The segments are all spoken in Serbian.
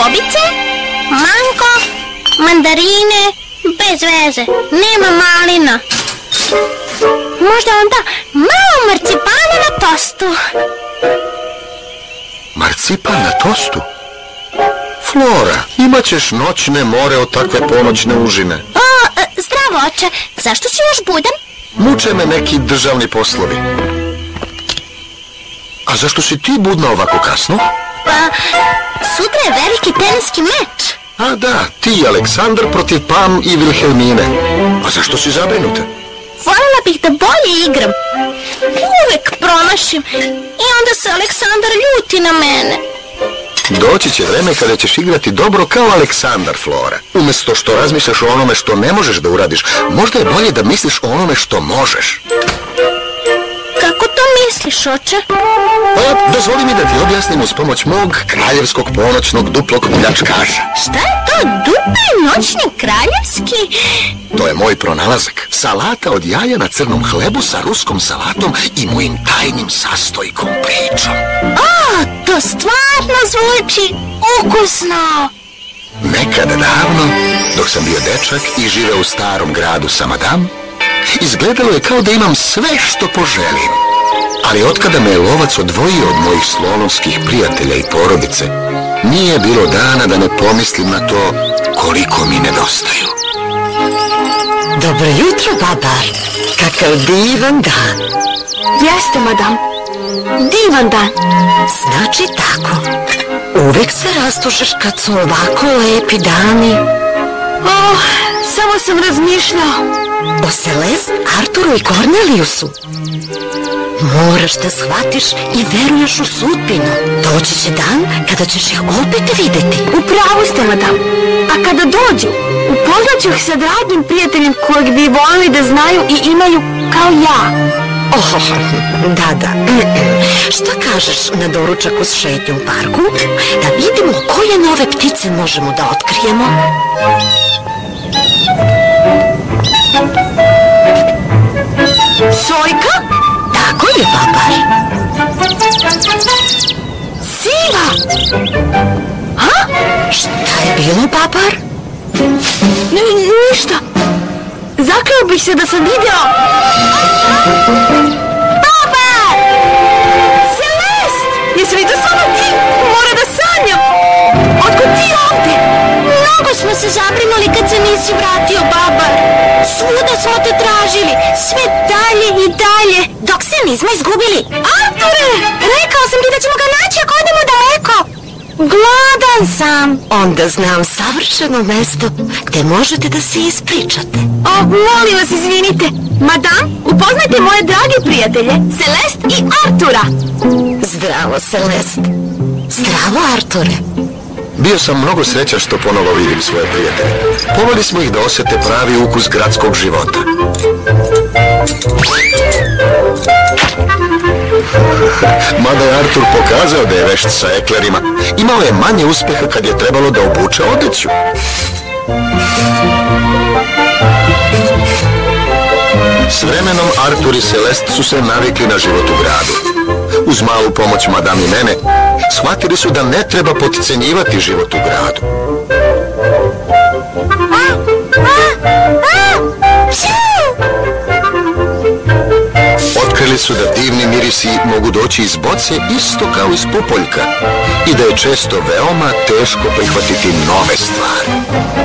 bobice, mango, mandarine, bez veze, nema malina. Možda onda malo marcipana na tostu. Marcipan na tostu? Flora, imat ćeš noćne more od takve ponoćne užine. Zdravo, oče. Zašto si još budan? Muče me neki državni poslovi. A zašto si ti budna ovako kasno? Pa, sutra je veliki teniski meč. A da, ti i Aleksandar protiv Pam i Vilhelmine. A zašto si zabrinuta? Voljela bih da bolje igram. Uvek promašim i onda se Aleksandar ljuti na mene. Doći će vreme kada ćeš igrati dobro kao Aleksandar, Flora. Umjesto što razmišljaš o onome što ne možeš da uradiš, možda je bolje da misliš o onome što možeš. Kako to misliš, oče? Pa, dozvoli mi da ti objasnim uz pomoć mog kraljevskog ponoćnog duplog pljačkaša. Šta je to dupli noćni kraljevski? To je moj pronalazak. Salata od jaja na crnom hlebu sa ruskom salatom i mojim tajnim sastojkom pričom. To stvarno zvuči ukusno. Nekada davno, dok sam bio dečak i živeo u starom gradu Samadam, izgledalo je kao da imam sve što poželim. Ali otkada me je lovac odvojio od mojih slonovskih prijatelja i porodice, nije bilo dana da ne pomislim na to koliko mi nedostaju. Dobro jutro, babar. Kakav divan dan. Jeste, madam. Divan dan. Znači tako. Uvek se rastušeš kad su ovako lepi dani. Samo sam razmišljao o Celeste, Arturu i Korneliusu. Moraš da shvatiš i veruješ u sudbinu. Doći će dan kada ćeš ih opet videti. Upravo ste, madam. A kada dođu, upoznaću ih sa dragim prijateljem kojeg bi volili da znaju i imaju kao ja. Da. Šta kažeš na doručak uz šetnju u parku? Da vidimo koje nove ptice možemo da otkrijemo. Sojka? Tako je, babar. Siva! Šta je bilo, babar? Ništa. Zakleo bih se da sam video... Babar! Celeste! Jesi li to samo ti? Mora da sanjam. Otkud ti ovde? Mnogo smo se zabrinuli kad se nisi vratio, babar. Svuda smo te tražili. Sve dalje i dalje. Dok se nismo izgubili. Arture! Rekao sam ti da ćemo ga naći ako odemo daleko. Gladan sam. Onda znam savršeno mesto gde možete da se ispričate. Molim vas, izvinite. Madam, upoznajte moje drage prijatelje, Celeste i Artura. Zdravo, Celeste. Zdravo, Arture. Bio sam mnogo srećan što ponovo vidim svoje prijatelje. Poveli smo ih da osjete pravi ukus gradskog života. Mada je Artur pokazao da je vešt sa eklerima, imao je manje uspeha kad je trebalo da obuče odeću. S vremenom Artur i Celeste su se navikli na život u gradu. Uz malu pomoć madam i mene, shvatili su da ne treba potcenjivati život u gradu. Otkrili su da divni mirisi mogu doći iz boce isto kao iz pupoljka i da je često veoma teško prihvatiti nove stvari.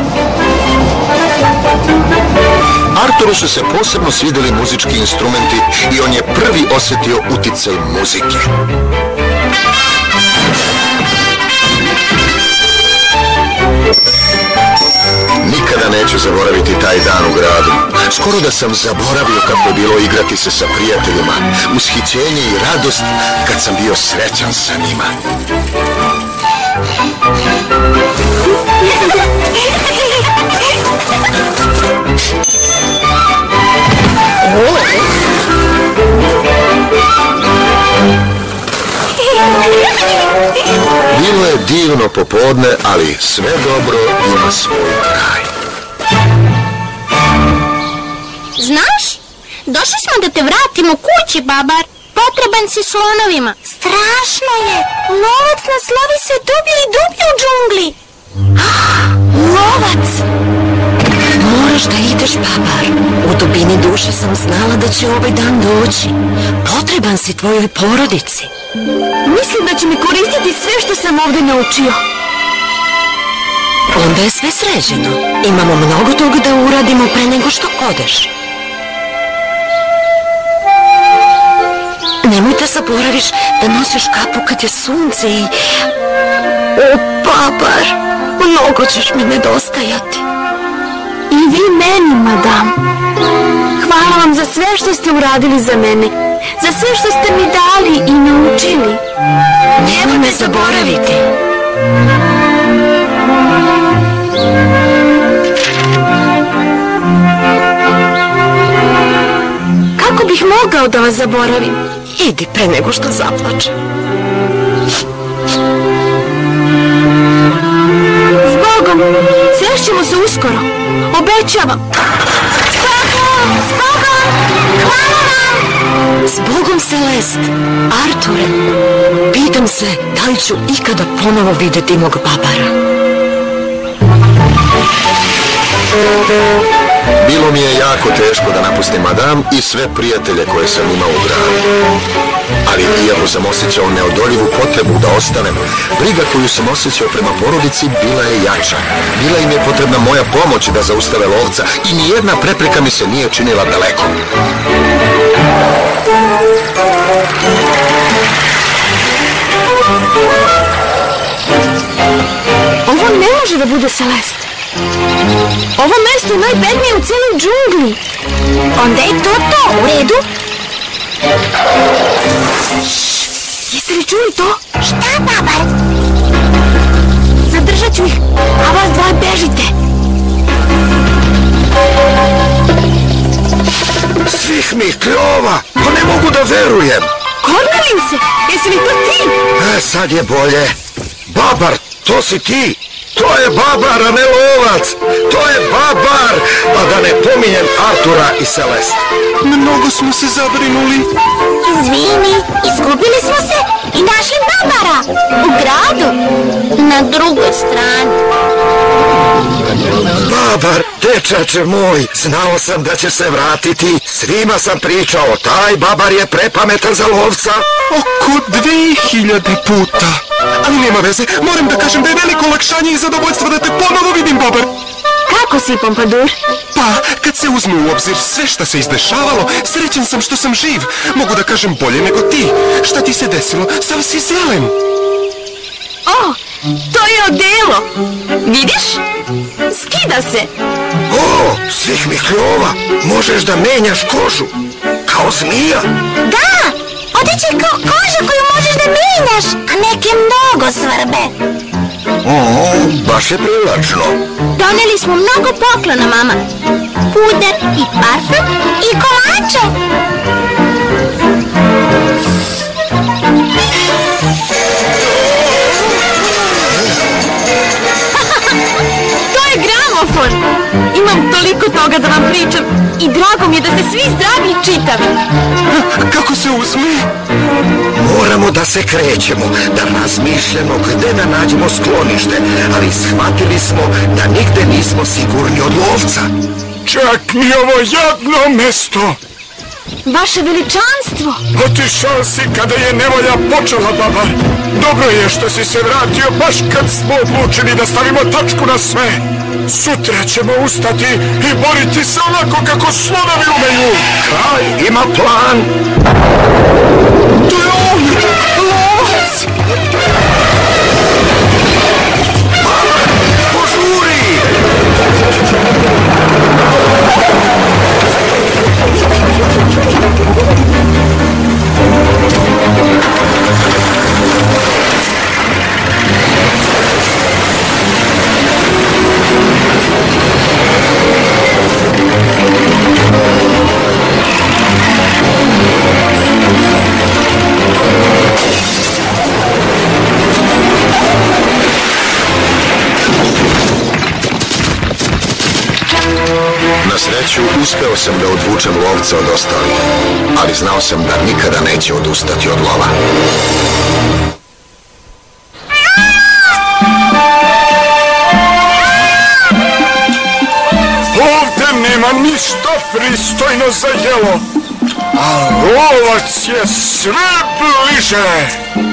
Arturu su se posebno svidjeli muzički instrumenti i on je prvi osjetio uticaj muzike. Nikada neću zaboraviti taj dan u gradu. Skoro da sam zaboravio kako je bilo igrati se sa prijateljima, ushićenje i radost kad sam bio srećan sa njima. Bilo je divno popodne, ali sve dobro ima svoj kraj. Znaš, došli smo da te vratimo kući, babar. Potreban si slonovima. Strašno je. Lovac nas lovi sve dublje i dublje u džungli. Lovac! Moraš da ideš, Babar. U dubini duše sam znala da će ovaj dan doći. Potreban si tvojoj porodici. Mislim da će mi koristiti sve što sam ovdje naučio. Onda je sve sređeno. Imamo mnogo toga da uradimo pre nego što odeš. Nemoj da zaboraviš da nosiš kapu kad je sunce i... O, Babar, mnogo ćeš mi nedostajati. I vi meni, madam. Hvala vam za sve što ste uradili za mene. Za sve što ste mi dali i naučili. Nemoj me zaboraviti. Kako bih mogao da vas zaboravim? Idi pre nego što zaplače. Zbogom, srešćemo se uskoro. Obećavam. Zbogom, zbogom, hvala vam. Zbogom, Celest. Arture, pitam se da li ću ikada ponovo vidjeti mog Babara. Bilo mi je jako teško da napustim madam i sve prijatelje koje sam imao u gradu. Ali iako sam osjećao neodoljivu potrebu da ostanem, briga koju sam osjećao prema porodici bila je jača. Bila im je potrebna moja pomoć da zaustave lovca i nijedna prepreka mi se nije činila daleko. Ovo ne može da bude Celest. Ovo mesto je najbednije u cijeloj džungli. Onda je to u redu? Jeste li čuli to? Šta, Babar? Zadržat ću ih, a vas dvoje bežite. Svih mi kljova, pa ne mogu da verujem. Korneliuse, jesi li to ti? Sad je bolje. Babar, to si ti. To je Babar, a ne lovac. To je Babar, a da ne pominjem Artura i Celest. Mnogo smo se zabrinuli. Izvini, izgubili smo se i našli Babara. U gradu, na drugoj strani. Babar, dečače moj, znao sam da će se vratiti. Svima sam pričao, taj Babar je prepametan za lovca. Oko 2000 puta. Ali nema veze, moram da kažem da je veliko olakšanje i zadovoljstvo da te ponovo vidim, Babar. Kako si, Pompadur? Pa, kad se uzme u obzir sve šta se izdešavalo, srećan sam što sam živ. Mogu da kažem bolje nego ti. Šta ti se desilo? Sav si zelen. O, to je odelo. Vidiš? Skida se. O, svih mi kljova, možeš da menjaš kožu. Kao zmija. Da, odeće je kao koža koju možeš da menjaš, a neke mnogo svrbe. O, baš je privlačno. Doneli smo mnogo poklona, mama. Puder i parfum i kolače. To je gramofon. Imam toliko toga da vam pričam i drago mi je da ste svi zdravi i čitavi. Kako se uzme? Moramo da se krećemo, da razmišljamo gde da nađemo sklonište, ali shvatili smo da nigde nismo sigurni od lovca. Čak ni ovo jadno mesto. Vaše veličanstvo. Otišao si kada je nevolja počela, Babar. Dobro je što si se vratio baš kad smo odlučili da stavimo tačku na sve. Sutra ćemo ustati i boriti se onako kako slonovi umeju. Kraj ima plan. To je on! Lovac! Požuri! Na sreću, uspeo sam da odvučem lovca od ostalih, ali znao sam da nikada neće odustati od lova. ništa pristojno za jelo. A lovac je sve bliže.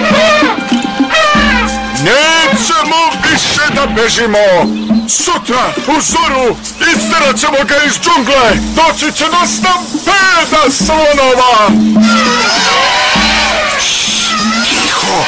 Nećemo više da bežimo. Sutra u zoru isterat ćemo ga iz džungle. Doći će do stampeda slonova. Tiho!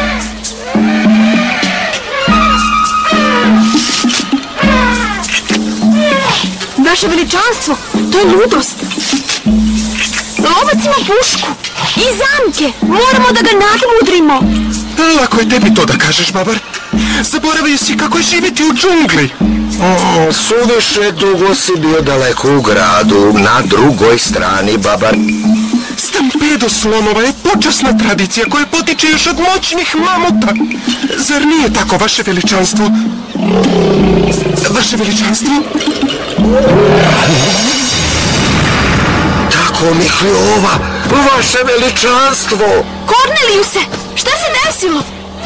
Vaše veličanstvo, to je ludost. Lovac ima pušku i zamke. Moramo da ga nadmudrimo. Lako je tebi to da kažeš, Babar. Zaboravio si kako je živjeti u džungli. Suviše dugo si bio daleko u gradu, na drugoj strani, Babar. Stampedo slonova je počasna tradicija koja potiče još od moćnih mamuta. Zar nije tako, vaše veličanstvo? Vaše veličanstvo? Tako mi kljova, vaše veličanstvo! Kornelijuse, šta se desilo?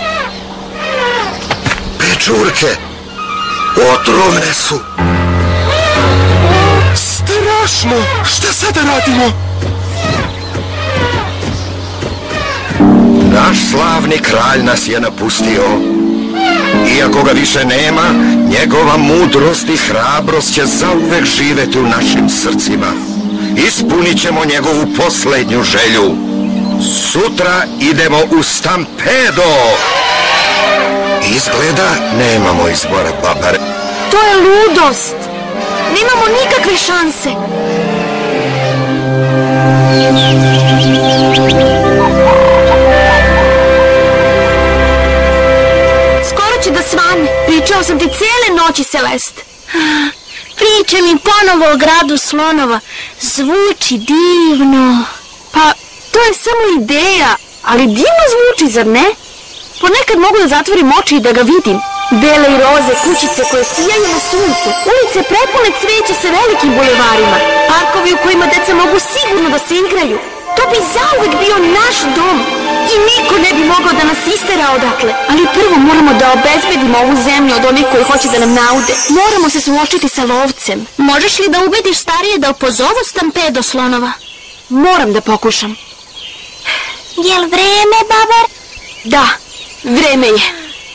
Pečurke, otrovne su. Strašno! Šta sada radimo? Naš slavni kralj nas je napustio. Iako ga više nema, njegova mudrost i hrabrost će zauvek živjeti u našim srcima. Ispunit ćemo njegovu posljednju želju. Sutra idemo u stampedo. Izgleda nemamo izbora, Babar. To je ludost. Nemamo nikakve šanse. Skoro će da svane. Pričao sam ti cijele noći, Celest. Pričaj mi ponovo o gradu slonova. Zvuči divno. Pa, to je samo ideja, ali divno zvuči, zar ne? Ponekad mogu da zatvorim oči i da ga vidim. Bele i roze, kućice koje sijaju na suncu, ulice prepune cvijeća sa velikim bulevarima, parkovi u kojima deca mogu sigurno da se igraju. To bi zauvek bio naš dom i niko ne bi mogao da nas istera odakle. Ali prvo moramo da obezbedimo ovu zemlju od onih koji hoće da nam naude. Moramo se suočiti sa lovcem. Možeš li da ubediš starije da opozovu stampedo slonova? Moram da pokušam. Jel vreme, Babar? Da, vreme je.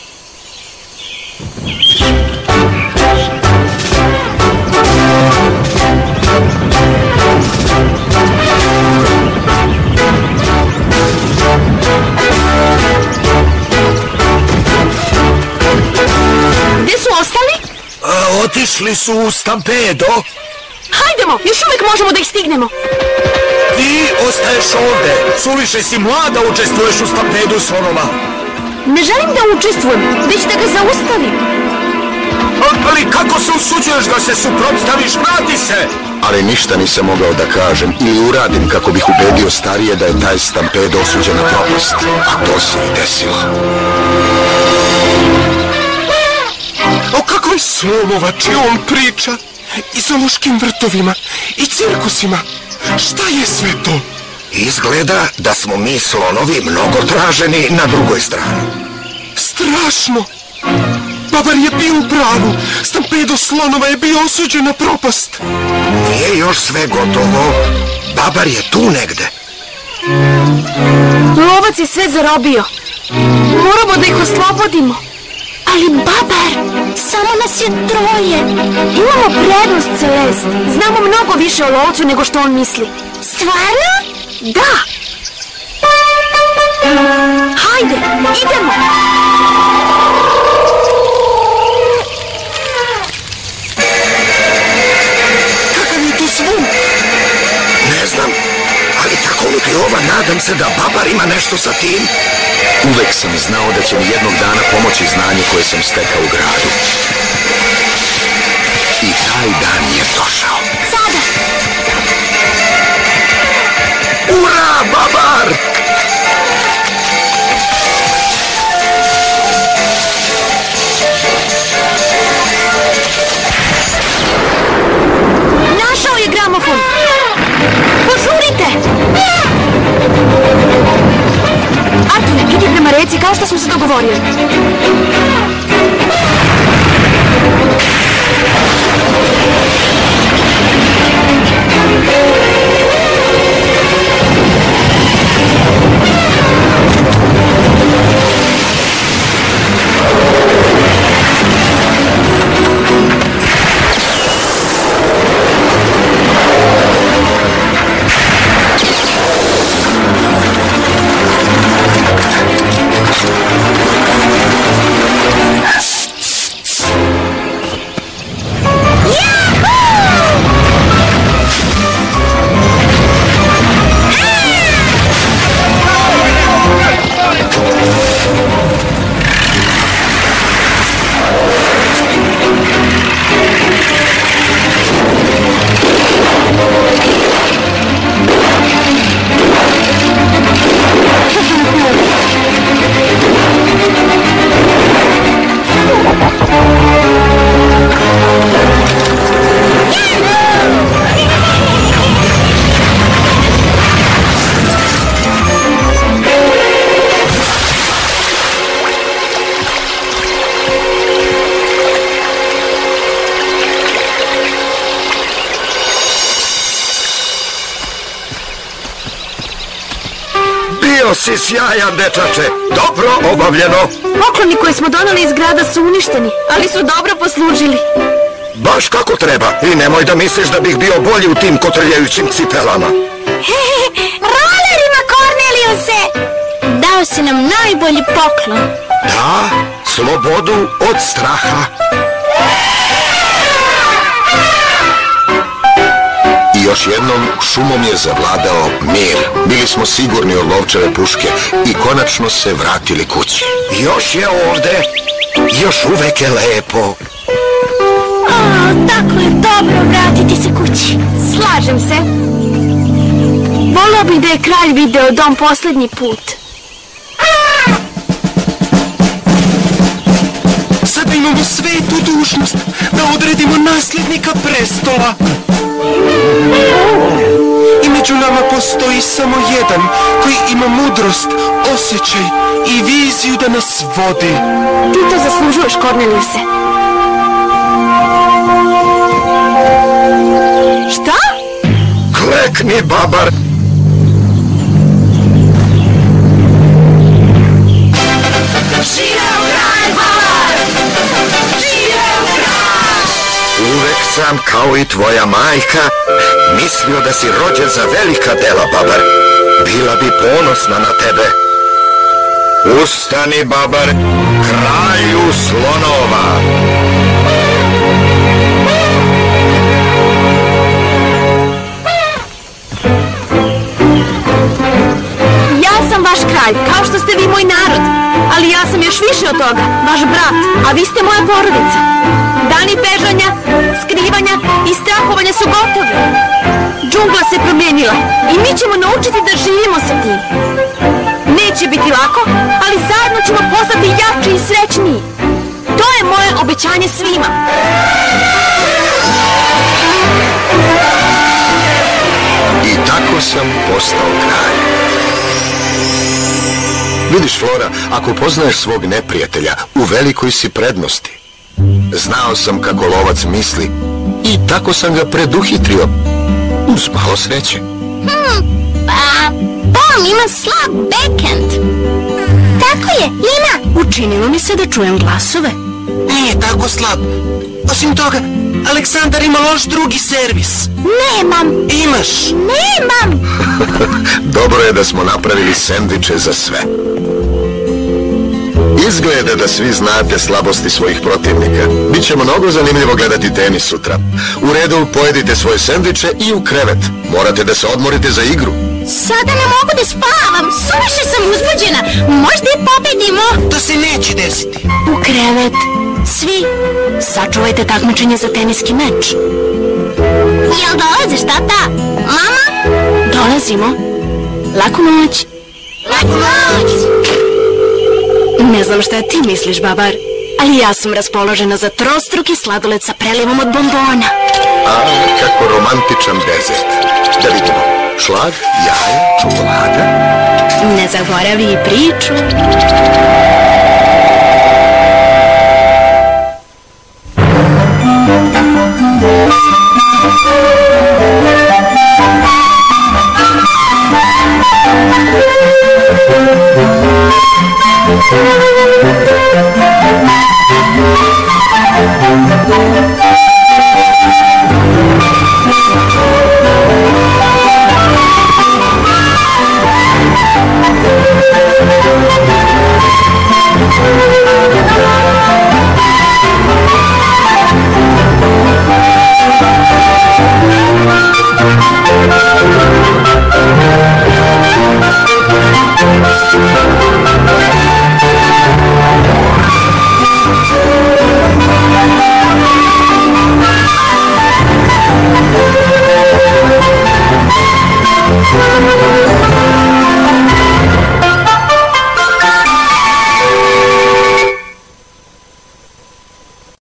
Gde su ostali? Otišli su u stampedo. Hajdemo, još uvijek možemo da ih stignemo. Ti ostaješ ovde. Suviše si mlada, učestvuješ u stampedu slonova. Ne želim da učestvujem, već da ga zaustavim. Ali kako se usuđuješ da se suprotstaviš? Vrati se! Ali ništa nisam mogao da kažem ili uradim kako bih ubedio starije da je taj stampedo osuđen na propast. A to se i desilo. O kakvoj slomovači on priča? I zoološkim vrtovima, i cirkusima. Šta je sve to? Izgleda da smo mi slonovi mnogo traženi na drugoj strani. Strašno! Babar je bio u pravu. Stampedo slonova je bio osuđen na propast. Nije još sve gotovo. Babar je tu negde. Lovac je sve zarobio. Moramo da ih oslobodimo. Ali Babar, samo nas je troje. Imamo prednost, Celest. Znamo mnogo više o lovcu nego što on misli. Stvarno? Da. Hajde, idemo. Kakav je to zvuk? Ne znam, ali tako mi kljova, nadam se da Babar ima nešto sa tim. Uvek sam znao da će mi jednog dana pomoći znanje koje sam stekao u gradu. I taj dan je došao. Sada. Ura, Babar! Našao je gramofon. Požurite. Arture, idi prema reci kao što smo se dogovorili. si sjajan, dečače. Dobro obavljeno. Pokloni koje smo donali iz grada su uništeni, ali su dobro poslužili. Baš kako treba. I nemoj da misliš da bih bio bolji u tim kotrljajućim cipelama. Rolerima, Kornelijuse! Dao si nam najbolji poklon. Da, slobodu od straha. I još jednom šumom je zavladao mir. Bili smo sigurni od lovčeve puške i konačno se vratili kući. Još je ovde. Još uvek je lepo. Tako je dobro vratiti se kući. Slažem se. Voleo bih da je kralj video dom posljednji put. Sada imamo svetu dužnost da odredimo nasljednika prestola. I među nama postoji samo jedan koji ima mudrost, osjećaj i viziju da nas vodi. Ti to zaslužuješ, Kornelijuse. Šta? Klekni, babar. Živeo kralj Babar! Živeo kralj! Uvek sam, kao i tvoja majka, mislio da si rođen za velika dela, babar. Bila bi ponosna na tebe. Ustani, babar, kralju slonova. Ja sam vaš kralj, kao što ste vi moj narod. Ali ja sam još više od toga, vaš brat, a vi ste moja porodica. Dani bežanja, skrivanja i strahovanja su gotove. Džungla se promijenila i mi ćemo naučiti da živimo sa tim. Neće biti lako, ali zajedno ćemo postati jači i srećniji. To je moje obećanje svima. I tako sam postao kralj. Vidiš, Flora, ako poznaješ svog neprijatelja, u velikoj si prednosti. Znao sam kako lovac misli i tako sam ga preduhitrio. Uz malo sreće. Bom ima slab backhand. Tako je, ima. Učinilo mi se da čujem glasove. Nije tako slab. Osim toga, Aleksandar ima loš drugi servis. Nemam. Imaš. Nemam. Dobro je da smo napravili sendviče za sve. Izgleda da svi znate slabosti svojih protivnika. Biće mnogo zanimljivo gledati tenis sutra. U redu, pojedite svoje sendviče i u krevet. Morate da se odmorite za igru. Sada ne mogu da spavam. Suviše sam uzbuđena. Možda i pobedimo. To se neće desiti. U krevet. Svi. Sačuvajte takmičenje za teniski meč. Jel dolaziš, tata? Mama? Dolazimo. Laku noć. Laku noć. Ne znam šta ti misliš, babar, ali ja sam raspoložena za trostruki sladoled sa prelivom od bombona. Kako romantičan dezert. Da vidimo. Šlag, jaje, čokolada. Ne zaboravi i priču.